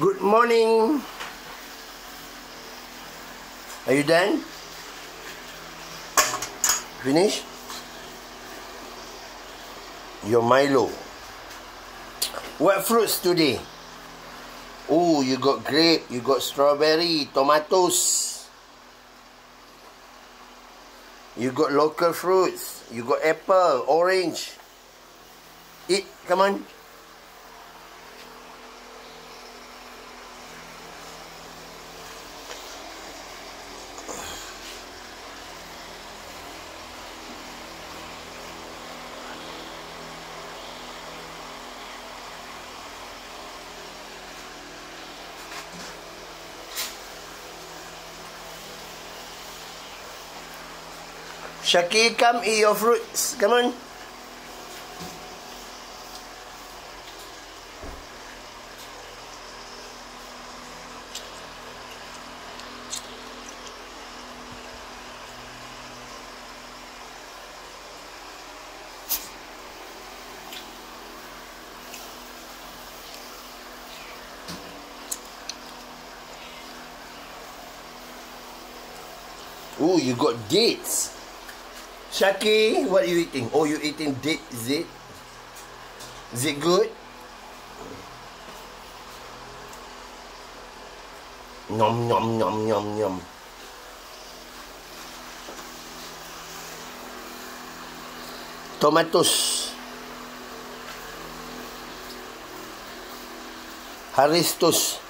Good morning. Are you done? Finish? Your Milo. What fruits today? Oh, you got grape, you got strawberry, tomatoes. You got local fruits. You got apple, orange. Eat, come on. Shaki, come eat your fruits. Come on. Oh, you got dates. Shaki, what are you eating? Oh, you eating date, is it? Is it good? Nom nom nom nom nom. Tomatoes. Haristos.